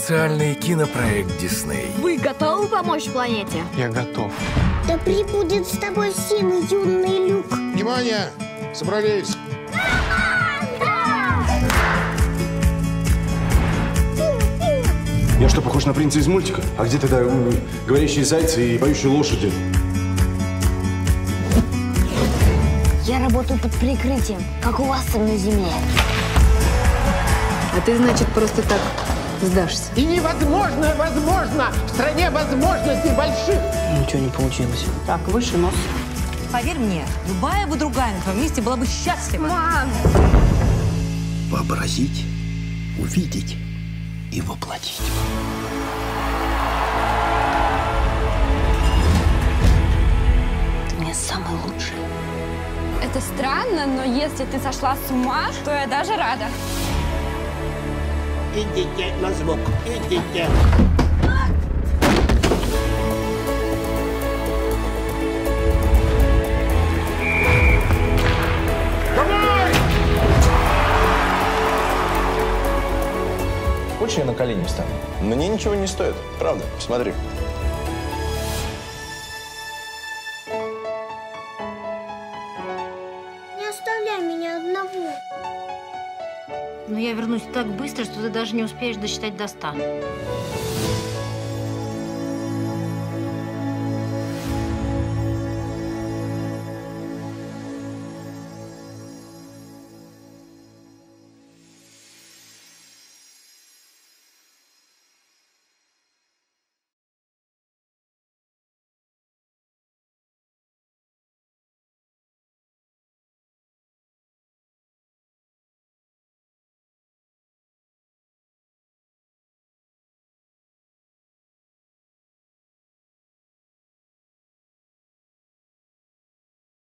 Социальный кинопроект Дисней. Вы готовы помочь планете? Я готов. Да прибудет с тобой силы, юный Люк. Внимание! Собрались! Я что, похож на принца из мультика? А где тогда говорящие зайцы и поющие лошади? Я работаю под прикрытием, как у вас там на земле. А ты, значит, просто так сдашься? И невозможно, возможно! В стране возможностей больших! Ничего не получилось. Так, выше нос. Поверь мне, любая бы другая на твоем месте была бы счастлива. Мам! Вообразить, увидеть и воплотить. Ты мне самый лучший. Это странно, но если ты сошла с ума, то я даже рада. Идите на звук, идите. Хочешь, я на колени встану? Мне ничего не стоит, правда. Смотри. Не оставляй меня одного. Но я вернусь так быстро, что ты даже не успеешь досчитать до 100.